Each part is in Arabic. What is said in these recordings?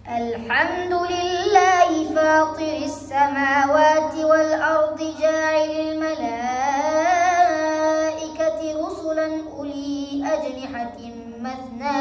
الحمد لله فاطر السماوات والأرض جاعل الملائكة رسلا أولي أجنحة مثنى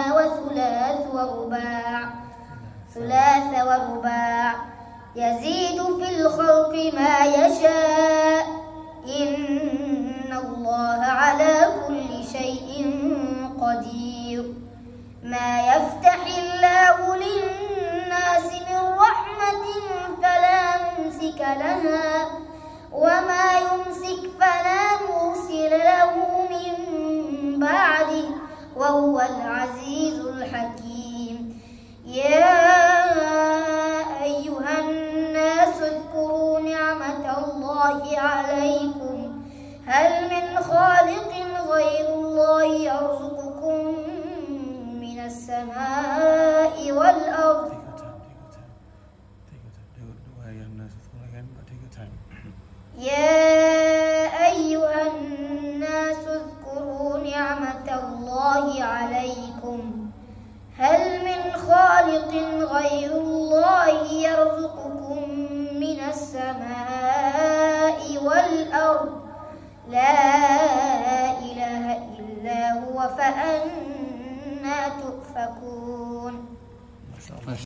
ثلاث ورباع يزيد في الخلق ما يشاء إن الله على كل شيء قدير. ما يفتح الله للناس من رحمة فلا ممسك لها وما يمسك فلا مرسل له من بعده وهو العزيز الحكيم. يا أيها الناس اذكروا نعمة الله عليكم هل من خالق غير الله يرزقكم من السماء والأرض. يا أيها الناس اذكروا نعمة الله عليكم هل من خالق غير الله يرزقكم من السماء والأرض لا إله إلا هو فأنى تؤفكون.